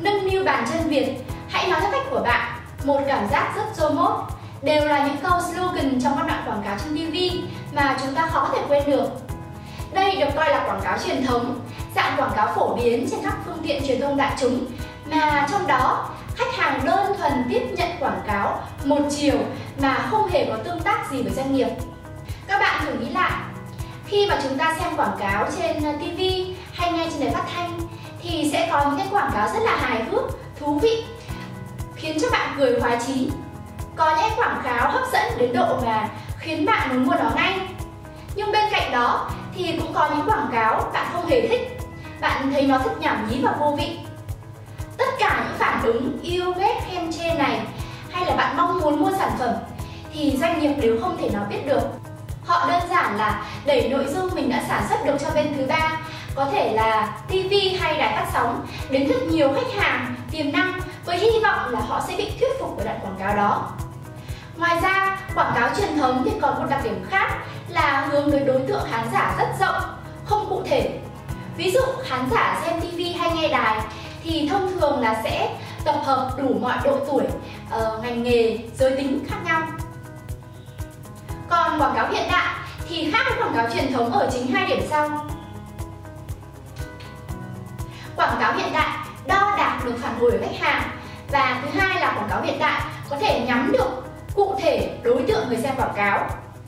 nâng niu bàn chân Việt, hãy nói theo cách của bạn, một cảm giác rất rô mốt, đều là những câu slogan trong các đoạn quảng cáo trên TV mà chúng ta khó thể quên được. Đây được coi là quảng cáo truyền thống, dạng quảng cáo phổ biến trên các phương tiện truyền thông đại chúng, mà trong đó khách hàng đơn thuần tiếp nhận quảng cáo một chiều mà không hề có tương tác gì với doanh nghiệp. Các bạn thử nghĩ lại, khi mà chúng ta xem quảng cáo trên TV hay nghe trên đài phát thanh thì sẽ có những cái quảng cáo rất là hài hước, thú vị, khiến cho bạn cười khoái chí. Có những quảng cáo hấp dẫn đến độ mà khiến bạn muốn mua nó ngay. Nhưng bên cạnh đó thì cũng có những quảng cáo bạn không hề thích, bạn thấy nó rất nhảm nhí và vô vị. Tất cả những phản ứng yêu ghét khen chê này, hay là bạn mong muốn mua sản phẩm, thì doanh nghiệp đều không thể nào biết được. Họ đơn giản là đẩy nội dung mình đã sản xuất được cho bên thứ ba, có thể là TV hay đài phát sóng, đến thật nhiều khách hàng tiềm năng với hy vọng là họ sẽ bị thuyết phục bởi đoạn quảng cáo đó. Ngoài ra, quảng cáo truyền thống thì còn một đặc điểm khác là hướng tới đối tượng khán giả rất rộng, không cụ thể. Ví dụ khán giả xem TV hay nghe đài thì thông thường là sẽ tập hợp đủ mọi độ tuổi, ngành nghề, giới tính khác nhau. Còn quảng cáo hiện đại thì khác với quảng cáo truyền thống ở chính hai điểm sau. Quảng cáo hiện đại đo đạc được phản hồi của khách hàng, và thứ hai là quảng cáo hiện đại có thể nhắm được cụ thể đối tượng người xem quảng cáo.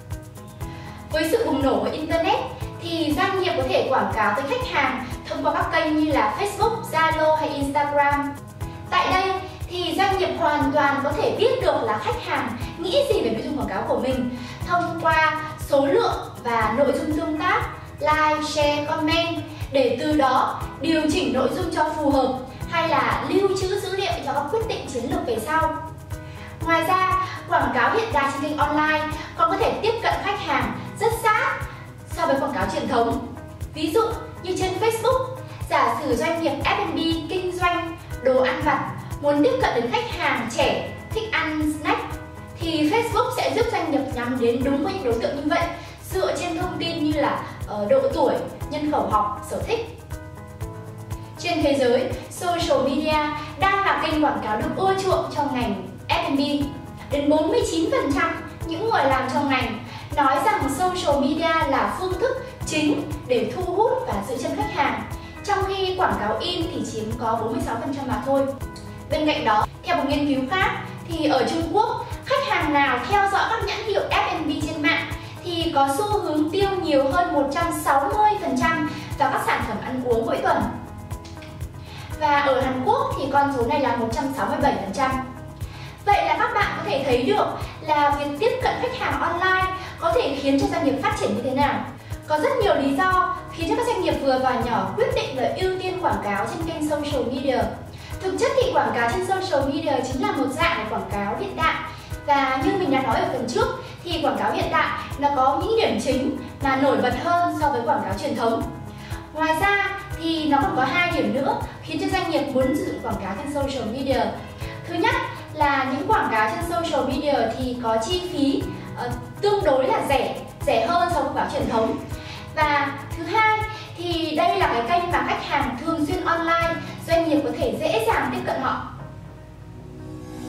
Với sự bùng nổ của Internet thì doanh nghiệp có thể quảng cáo tới khách hàng thông qua các kênh như là Facebook, Zalo hay Instagram. Tại đây thì doanh nghiệp hoàn toàn có thể biết được là khách hàng nghĩ gì về nội dung quảng cáo của mình thông qua số lượng và nội dung tương tác, like, share, comment, để từ đó điều chỉnh nội dung cho phù hợp hay là lưu trữ dữ liệu cho các quyết định chiến lược về sau. Ngoài ra, quảng cáo hiện đại trên kênh online còn có thể tiếp cận khách hàng rất sát so với quảng cáo truyền thống. Ví dụ như trên Facebook, giả sử doanh nghiệp F&B kinh doanh đồ ăn vặt muốn tiếp cận đến khách hàng trẻ thích ăn snack thì Facebook sẽ giúp doanh nghiệp nhắm đến đúng với những đối tượng như vậy dựa trên thông tin như là độ tuổi, nhân khẩu học, sở thích. Trên thế giới, social media đang là kênh quảng cáo được ưa chuộng trong ngành F&B. Đến 49% những người làm trong ngành nói rằng social media là phương thức chính để thu hút và giữ chân khách hàng, trong khi quảng cáo in thì chiếm có 46% mà thôi. Bên cạnh đó, theo một nghiên cứu khác thì ở Trung Quốc, khách hàng nào theo dõi các nhãn hiệu F&B trên mạng thì có xu hướng tiêu nhiều hơn 160% vào các sản phẩm ăn uống mỗi tuần. Và ở Hàn Quốc thì con số này là 167%. Vậy là các bạn có thể thấy được là việc tiếp cận khách hàng online có thể khiến cho doanh nghiệp phát triển như thế nào. Có rất nhiều lý do khiến cho các doanh nghiệp vừa và nhỏ quyết định là ưu tiên quảng cáo trên kênh social media. Thực chất thì quảng cáo trên social media chính là một dạng quảng cáo hiện đại. Và như mình đã nói ở phần trước thì quảng cáo hiện đại nó có những điểm chính mà nổi bật hơn so với quảng cáo truyền thống. Ngoài ra thì nó còn có hai điểm nữa khiến cho doanh nghiệp muốn sử dụng quảng cáo trên social media. Thứ nhất là những quảng cáo trên social media thì có chi phí tương đối là rẻ hơn so với quảng cáo truyền thống. Và thứ hai thì đây là cái kênh mà khách hàng thường xuyên online, doanh nghiệp có thể dễ dàng tiếp cận họ.